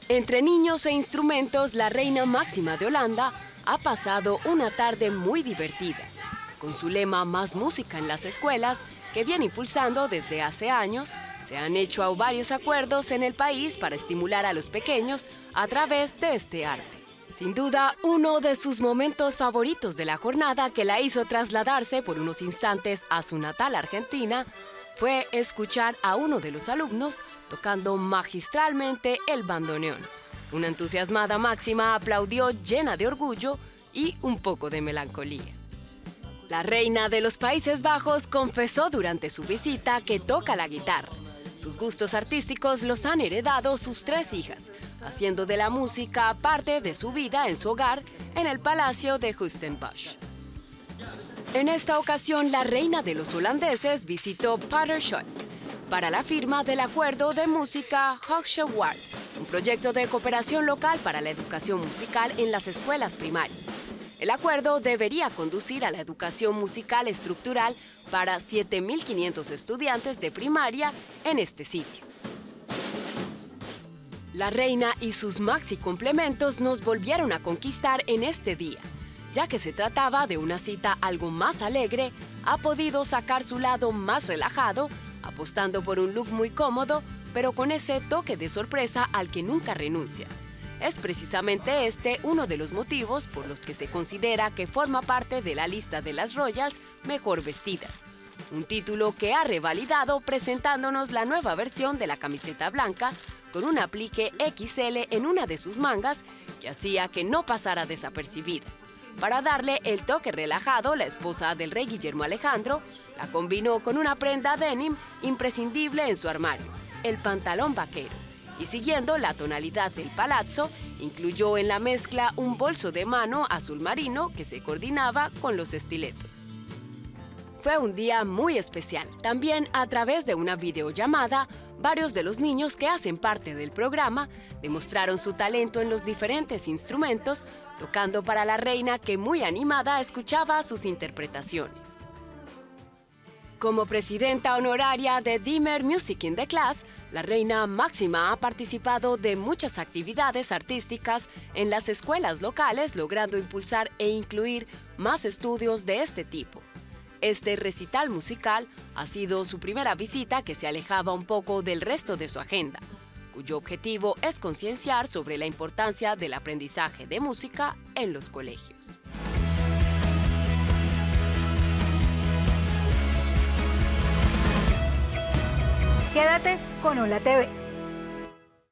Entre niños e instrumentos, la reina máxima de Holanda ha pasado una tarde muy divertida. Con su lema "Más música en las escuelas", que viene impulsando desde hace años, se han hecho varios acuerdos en el país para estimular a los pequeños a través de este arte. Sin duda, uno de sus momentos favoritos de la jornada, que la hizo trasladarse por unos instantes a su natal Argentina, fue escuchar a uno de los alumnos tocando magistralmente el bandoneón. Una entusiasmada máxima aplaudió llena de orgullo y un poco de melancolía. La reina de los Países Bajos confesó durante su visita que toca la guitarra. Sus gustos artísticos los han heredado sus 3 hijas, haciendo de la música parte de su vida en su hogar en el Palacio de Huizenbosch. En esta ocasión, la reina de los holandeses visitó Patershok para la firma del Acuerdo de Música Hogeschool, un proyecto de cooperación local para la educación musical en las escuelas primarias. El acuerdo debería conducir a la educación musical estructural para 7.500 estudiantes de primaria en este sitio. La reina y sus maxi complementos nos volvieron a conquistar en este día. Ya que se trataba de una cita algo más alegre, ha podido sacar su lado más relajado, apostando por un look muy cómodo, pero con ese toque de sorpresa al que nunca renuncia. Es precisamente este uno de los motivos por los que se considera que forma parte de la lista de las Royals mejor vestidas. Un título que ha revalidado presentándonos la nueva versión de la camiseta blanca con un aplique XL en una de sus mangas que hacía que no pasara desapercibida. Para darle el toque relajado, la esposa del rey Guillermo Alejandro la combinó con una prenda denim imprescindible en su armario, el pantalón vaquero. Y siguiendo la tonalidad del palazzo, incluyó en la mezcla un bolso de mano azul marino que se coordinaba con los estiletos. Fue un día muy especial. También a través de una videollamada, varios de los niños que hacen parte del programa demostraron su talento en los diferentes instrumentos, tocando para la reina, que muy animada escuchaba sus interpretaciones. Como presidenta honoraria de Dimmer Music in the Class, la reina máxima ha participado de muchas actividades artísticas en las escuelas locales, logrando impulsar e incluir más estudios de este tipo. Este recital musical ha sido su primera visita, que se alejaba un poco del resto de su agenda, cuyo objetivo es concienciar sobre la importancia del aprendizaje de música en los colegios. Quédate con Hola TV.